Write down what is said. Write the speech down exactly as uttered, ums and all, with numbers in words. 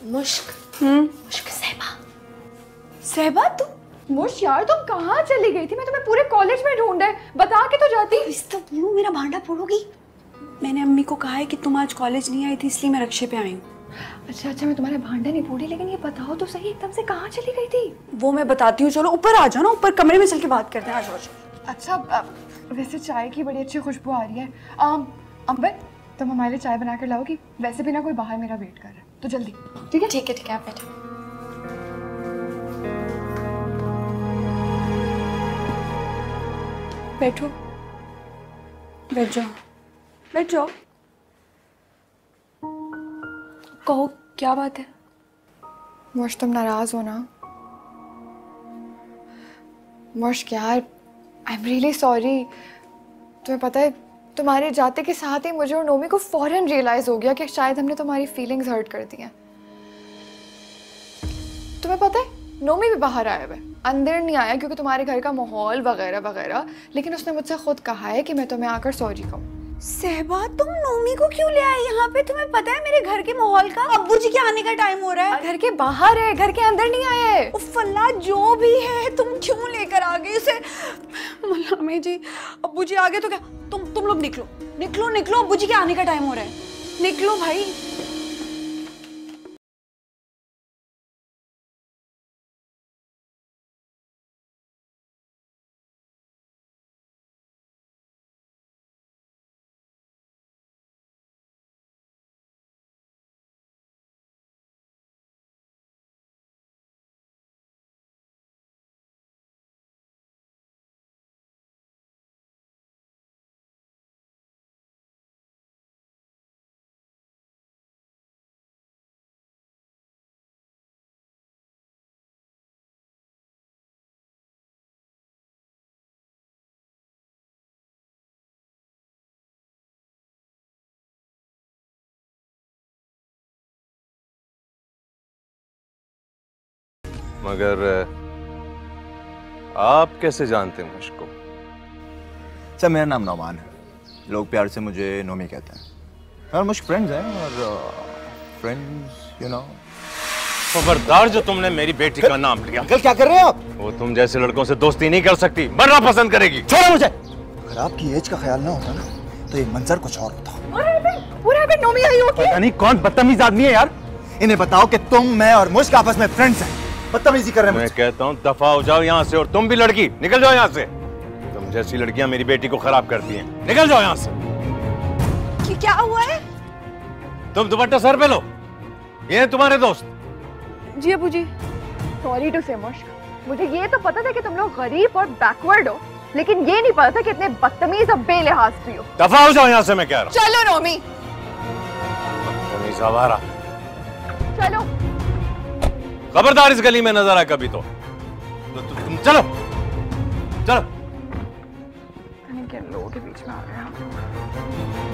मुश्क। हम्म मुश्क सहबा। सहबा तू? मुश यार तुम कहाँ चली गई थी? मैं तुम्हें पूरे कॉलेज में ढूंढा है, बता के तो जाती। इस तो बोलो, मेरा भांडा फोड़ोगी। मैंने अम्मी को कहा है कि तुम आज कॉलेज नहीं आई थी, इसलिए मैं रक्षे पे आई हूँ। अच्छा अच्छा, मैं तुम्हारा भांडा नहीं फोड़ी, लेकिन ये बताओ तो सही एकदम से कहाँ चली गई थी? वो मैं बताती हूँ, चलो ऊपर आ जाओ ना, ऊपर कमरे में चल के बात करते हैं। आज रोज अच्छा, वैसे चाय की बड़ी अच्छी खुशबू आ रही है। आम अंबर, तुम हमारे लिए चाय बना कर लाओगी? वैसे भी ना कोई बाहर मेरा वेट कर रहा है, तो जल्दी। ठीक है ठीक है ठीक है, आप बैठो। बैठो, बैठ जाओ, बैठ जाओ। कहो क्या बात है? मुश्क तुम नाराज हो ना? मुश्क यार, आई एम रियली सॉरी। तुम्हें पता है, तुम्हारे जाते के साथ ही मुझे और नोमी को फौरन रियलाइज हो गया कि शायद हमने तुम्हारी फीलिंग्स हर्ट कर दी हैं। तुम्हें पता है, नोमी भी बाहर आया हुआ है, अंदर नहीं आया क्योंकि तुम्हारे घर का माहौल वगैरह वगैरह, लेकिन उसने मुझसे खुद कहा है कि मैं तुम्हें आकर सॉरी कहूँ। सहबा, तुम नोमी को क्यों ले आई यहाँ पे? तुम्हें पता है मेरे घर के माहौल का? अब्बू जी के आने का टाइम हो रहा है। घर के बाहर है, घर के अंदर नहीं आए है। फल्ला जो भी है, तुम क्यों लेकर आ गई उसे? मल्लामे जी, अब्बू जी आ गए तो क्या? तुम तुम लोग निकलो निकलो निकलो, अब्बू जी के आने का टाइम हो रहा है। निकलो भाई। मगर आप कैसे जानते हैं मुश्क को? सर मेरा नाम नौमान है, लोग प्यार से मुझे नोमी कहते हैं और मुश्क फ्रेंड्स हैं और फ्रेंड्स यू नो। खबरदार जो तुमने मेरी बेटी का नाम लिया। अंकल क्या कर रहे हैं आप? वो तुम जैसे लड़कों से दोस्ती नहीं कर सकती, मरना पसंद करेगी। छोड़ो मुझे। अगर आपकी एज का ख्याल ना होता ना तो ये मंजर कुछ और होता। नोमी आई होगी। पता नहीं कौन बदतमीज आदमी है यार। इन्हें बताओ कि तुम, मैं और मुश्क आपस में फ्रेंड्स हैं, बदतमीजी कर रहे हैं। मैं कहता हूँ दफा हो जाओ यहाँ से, और तुम भी लड़की निकल जाओ यहाँ से। तुम जैसी लड़कियां मेरी बेटी को खराब करती हैं, निकल जाओ यहाँ से। कि क्या हुआ है? तुम दुपट्टा सर पे लो, ये हैं तुम्हारे दोस्त। जी अब्बू जी। सॉरी टू से मुश्क, मुझे ये तो पता था कि तुम लोग गरीब और बैकवर्ड हो, लेकिन ये नहीं पता था कि इतने बदतमीज और बेलिहाज भी हो। दफा हो जाओ यहाँ से, मैं कह रहा हूँ। चलो नोमी, बदतमीज आवारा। चलो। खबरदार इस गली में नजर आए कभी तो, तो, तो तुम चलो चलो। किन लोगों के बीच में आ गए हम।